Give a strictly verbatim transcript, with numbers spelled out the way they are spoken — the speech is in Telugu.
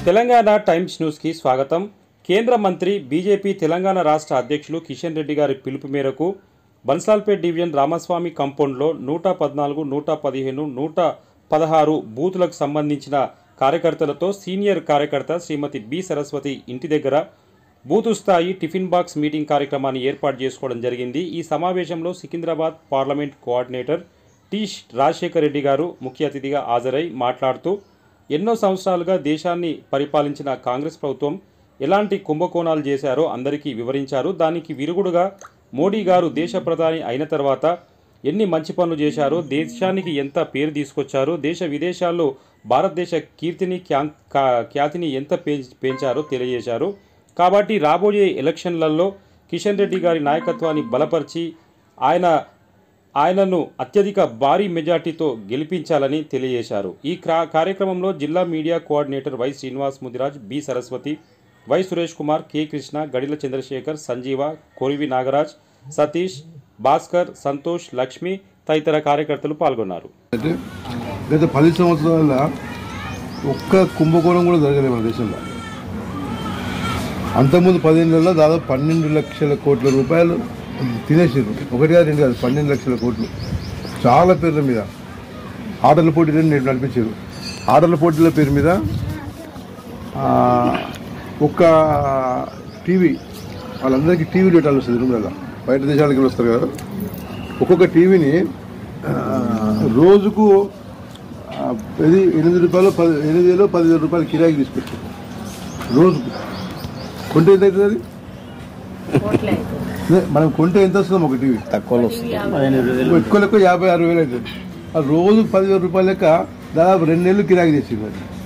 తెలంగాణ టైమ్స్ న్యూస్ కి స్వాగతం. కేంద్ర మంత్రి బీజేపీ తెలంగాణ రాష్ట్ర అధ్యక్షులు కిషన్ రెడ్డి గారి పిలుపు మేరకు బన్సాల్పేట్ డివిజన్ రామస్వామి కాంపౌండ్లో నూట పద్నాలుగు నూట పదిహేను నూట పదహారు బూతులకు సంబంధించిన కార్యకర్తలతో సీనియర్ కార్యకర్త శ్రీమతి బి సరస్వతి ఇంటి దగ్గర బూతు స్థాయి టిఫిన్ బాక్స్ మీటింగ్ కార్యక్రమాన్ని ఏర్పాటు చేసుకోవడం జరిగింది. ఈ సమావేశంలో Secunderabad parliament coordinator T Rajasekhar Reddy గారు ముఖ్య అతిథిగా హాజరై మాట్లాడుతూ ఎన్నో సంవత్సరాలుగా దేశాన్ని పరిపాలించిన కాంగ్రెస్ ప్రభుత్వం ఎలాంటి కుంభకోణాలు చేశారో అందరికీ వివరించారు. దానికి విరుగుడుగా మోడీ గారు దేశ ప్రధాని అయిన తర్వాత ఎన్ని మంచి పనులు చేశారో, దేశానికి ఎంత పేరు తీసుకొచ్చారో, దేశ విదేశాల్లో భారతదేశ కీర్తిని ఖ్యాతిని ఎంత పెంచారో తెలియజేశారు. కాబట్టి రాబోయే ఎలక్షన్లలో కిషన్ రెడ్డి గారి నాయకత్వాన్ని బలపరిచి ఆయన ఆయనను అత్యధిక భారీ మెజార్టీతో గెలిపించాలని తెలియజేశారు. ఈ కార్యక్రమంలో జిల్లా media coordinator Y Srinivas Mudiraj, B Saraswathi, Y Suresh Kumar, K Krishna, Gadila Chandrasekhar, Sanjeeva, Korivi Nagaraj, Satish, Bhaskar, Santosh, Lakshmi తదితర కార్యకర్తలు పాల్గొన్నారు. గత పది సంవత్సరాల ఒక్క కుంభకోణం కూడా జరగలేదు మన దేశంలో. అంతకుముందు పదిహేనులలో దాదాపు పన్నెండు లక్షల కోట్ల రూపాయలు తినేసారు. ఒకటి కాదు రెండు కాదు, పన్నెండు లక్షల కోట్లు చాలా పేర్ల మీద ఆటల పోటీలను నేను నడిపించారు. ఆటల పోటీల పేరు మీద ఒక్క టీవీ వాళ్ళందరికీ టీవీలు పెట్టాల్సి వస్తుంది రూమ్లలో. బయట దేశాలకి వస్తారు కదా, ఒక్కొక్క టీవీని రోజుకు ఇది ఎనిమిది రూపాయలు పది ఎనిమిది వేలు పదివేల రూపాయలు కిరాయికి తీసుకొచ్చారు. రోజుకు కొంటే ఎంత అవుతుంది? అది మనం కొంటే ఎంత వస్తుంది? ఒక టీవీ తక్కువలో వస్తుంది, ఎక్కువ లెక్క యాభై అరవై వేలు అవుతుంది. ఆ రోజుకు పదివేల రూపాయల లెక్క దాదాపు రెండు నెలలు కిరాయికి తెచ్చింది.